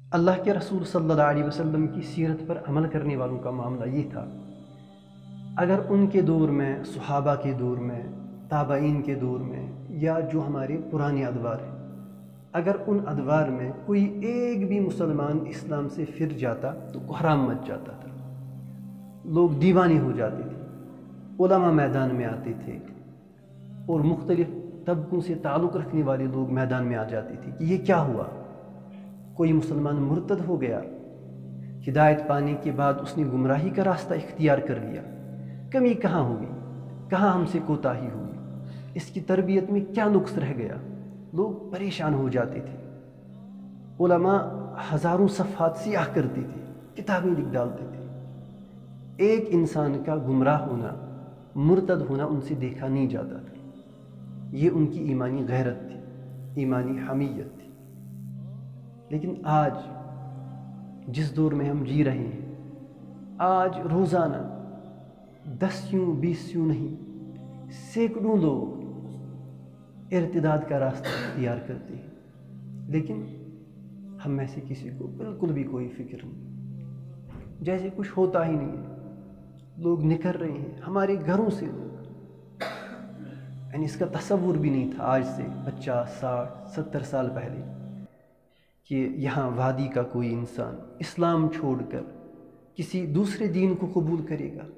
اللہ کے رسول صلی اللہ علیہ وسلم کی سیرت پر عمل کرنے والوں کا معاملہ یہ تھا، اگر ان کے دور میں، صحابہ کے دور میں، تابعین کے دور میں، یا جو ہمارے پرانے ادوار ہیں، اگر ان ادوار میں کوئی ایک بھی مسلمان اسلام سے پھر جاتا تو کوحرام مچ جاتا تھا، لوگ دیوانے ہو جاتے تھے، علماء میدان میں آتے تھے، اور مختلف طبقوں سے تعلق رکھنے والے لوگ میدان میں آ جاتے تھے کہ یہ کیا ہوا، کوئی مسلمان مرتد ہو گیا، ہدایت پانے کے بعد اس نے گمراہی کا راستہ اختیار کر لیا، کمی کہاں ہوئی، کہاں ہم سے کوتاہی ہوئی، اس کی تربیت میں کیا نقص رہ گیا، لوگ پریشان ہو جاتے تھے، علماء ہزاروں صفحات سیاہ کرتے تھے، کتابیں لکھ ڈالتے تھے، ایک انسان کا گمراہ ہونا، مرتد ہونا ان سے دیکھا نہیں جاتا تھا، یہ ان کی ایمانی غیرت تھی، ایمانی حمیت تھی۔ لیکن آج جس دور میں ہم جی رہے ہیں، آج روزانہ 10 20 نہیں، سینکڑوں لوگ ارتداد کا راستہ اختیار کرتے ہیں، لیکن ہم میں سے کسی کو بالکل بھی کوئی فکر نہیں، جیسے کچھ ہوتا ہی نہیں ہے، لوگ نکل رہے ہیں ہمارے گھروں سے، لوگ یعنی اس کا تصور بھی نہیں تھا آج سے 50 60 70 سال پہلے کہ یہاں وادی کا کوئی انسان اسلام چھوڑ کر کسی دوسرے دین کو قبول کرے گا۔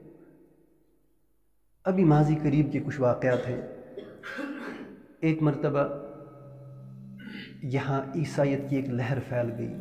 ابھی ماضی قریب کے کچھ واقعات ہیں، ایک مرتبہ یہاں عیسائیت کی ایک لہر پھیل گئی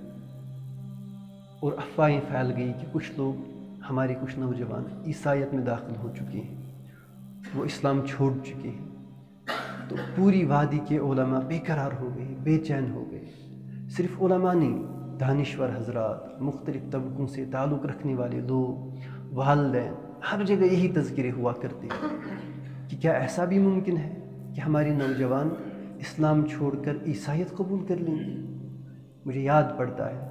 اور افواہیں پھیل گئی کہ کچھ لوگ، ہمارے کچھ نوجوان عیسائیت میں داخل ہو چکے ہیں، وہ اسلام چھوڑ چکے ہیں، تو پوری وادی کے علماء بے قرار ہو گئے، بے چین ہو گئے، صرف علماء نہیں، دانشور حضرات، مختلف طبقوں سے تعلق رکھنے والے لوگ، والدین، ہر جگہ یہی تذکرے ہوا کرتے ہیں کہ کیا ایسا بھی ممکن ہے کہ ہمارے نوجوان اسلام چھوڑ کر عیسائیت قبول کر لیں گے۔ مجھے یاد پڑتا ہے،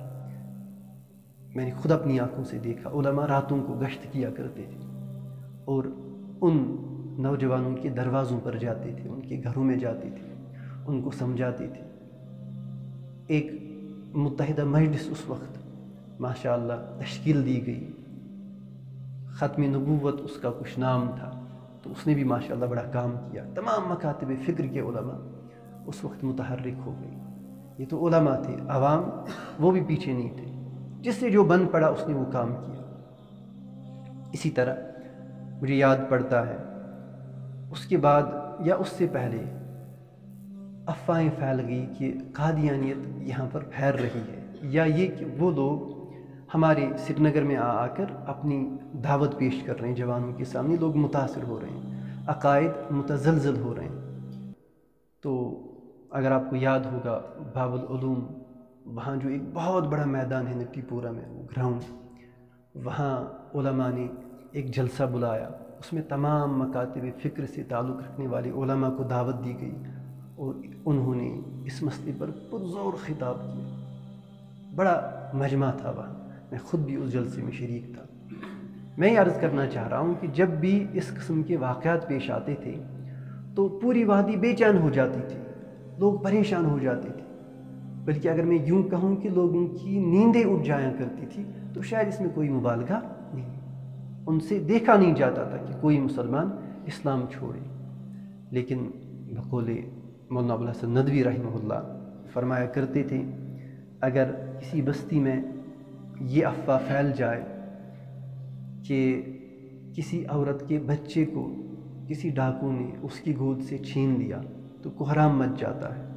میں نے خود اپنی آنکھوں سے دیکھا، علماء راتوں کو گشت کیا کرتے تھے اور ان نوجوانوں کے دروازوں پر جاتے تھے، ان کے گھروں میں جاتے تھے، ان کو سمجھاتے تھے۔ ایک متحدہ مجلس اس وقت ماشاءاللہ تشکیل دی گئی، ختم نبوت اس کا کچھ نام تھا، تو اس نے بھی ماشاءاللہ بڑا کام کیا، تمام مکاتب فکر کے علماء اس وقت متحرک ہو گئی۔ یہ تو علماء تھے، عوام وہ بھی پیچھے نہیں تھے، جس سے جو بن پڑا اس نے وہ کام کیا۔ اسی طرح مجھے یاد پڑتا ہے، اس کے بعد یا اس سے پہلے افواہیں پھیل گئی کہ قادیانیت یہاں پر پھیل رہی ہے، یا یہ کہ وہ لوگ ہمارے سری نگر میں آ کر اپنی دعوت پیش کر رہے ہیں جوانوں کے سامنے، لوگ متاثر ہو رہے ہیں، عقائد متزلزل ہو رہے ہیں۔ تو اگر آپ کو یاد ہوگا باب العلوم، وہاں جو ایک بہت بڑا میدان ہے نٹی پورہ میں، وہ گراؤنڈ، وہاں علماء نے ایک جلسہ بلایا، اس میں تمام مکاتب فکر سے تعلق رکھنے والے علماء کو دعوت دی گئی، اور انہوں نے اس مسئلے پر پرزور خطاب کیا، بڑا مجمع تھا وہاں، میں خود بھی اس جلسے میں شریک تھا۔ میں یہ عرض کرنا چاہ رہا ہوں کہ جب بھی اس قسم کے واقعات پیش آتے تھے تو پوری وادی بے چین ہو جاتی تھی، لوگ پریشان ہو جاتے تھے، بلکہ اگر میں یوں کہوں کہ لوگوں کی نیندیں اٹھ جایا کرتی تھی تو شاید اس میں کوئی مبالغہ نہیں، ان سے دیکھا نہیں جاتا تھا کہ کوئی مسلمان اسلام چھوڑے۔ لیکن بقول مولانا ابوالحسن ندوی رحمہ اللہ فرمایا کرتے تھے، اگر کسی بستی میں یہ افواہ پھیل جائے کہ کسی عورت کے بچے کو کسی ڈاکو نے اس کی گود سے چھین لیا تو کوحرام مچ جاتا ہے،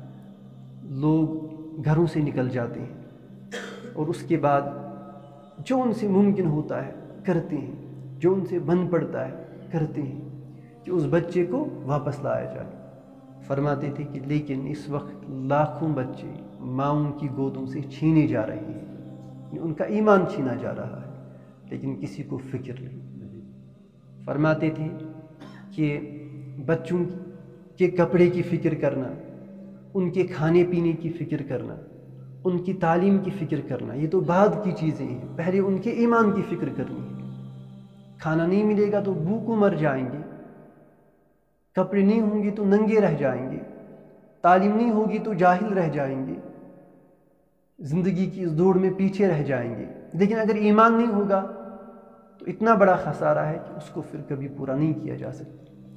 لوگ گھروں سے نکل جاتے ہیں، اور اس کے بعد جو ان سے ممکن ہوتا ہے کرتے ہیں، جو ان سے بن پڑتا ہے کرتے ہیں کہ اس بچے کو واپس لایا جائے۔ فرماتے تھے کہ لیکن اس وقت لاکھوں بچے ماؤں کی گودوں سے چھینے جا رہے ہیں، ان کا ایمان چھینا جا رہا ہے، لیکن کسی کو فکر نہیں۔ فرماتے تھے کہ بچوں کے کپڑے کی فکر کرنا، ان کے کھانے پینے کی فکر کرنا، ان کی تعلیم کی فکر کرنا، یہ تو بعد کی چیزیں ہیں، پہلے ان کے ایمان کی فکر کرنی ہے۔ کھانا نہیں ملے گا تو بھوکوں مر جائیں گے، کپڑے نہیں ہوں گے تو ننگے رہ جائیں گے، تعلیم نہیں ہوگی تو جاہل رہ جائیں گے، زندگی کی اس دوڑ میں پیچھے رہ جائیں گے. لیکن اگر ایمان نہیں ہوگا تو اتنا بڑا خسارہ ہے کہ اس کو پھر کبھی پورا نہیں کیا جا سکتا.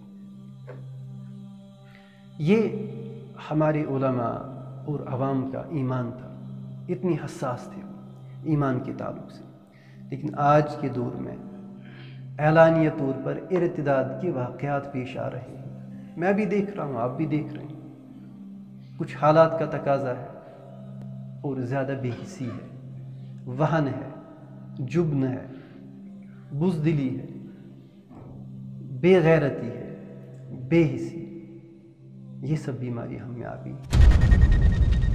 یہ ہمارے علماء اور عوام کا ایمان تھا، اتنی حساس تھے ایمان کے تعلق سے. لیکن آج کے دور میں اعلانیہ طور پر ارتداد کے واقعات پیش آ رہے ہیں. میں بھی دیکھ رہا ہوں، آپ بھی دیکھ رہے ہیں. کچھ حالات کا تقاضا ہے اور زیادہ بے حسی ہے، وہن ہے، جبن ہے، بزدلی ہے، بے غیرتی ہے، بے حسی. یہ سب بیماری ہم میں آ گئی.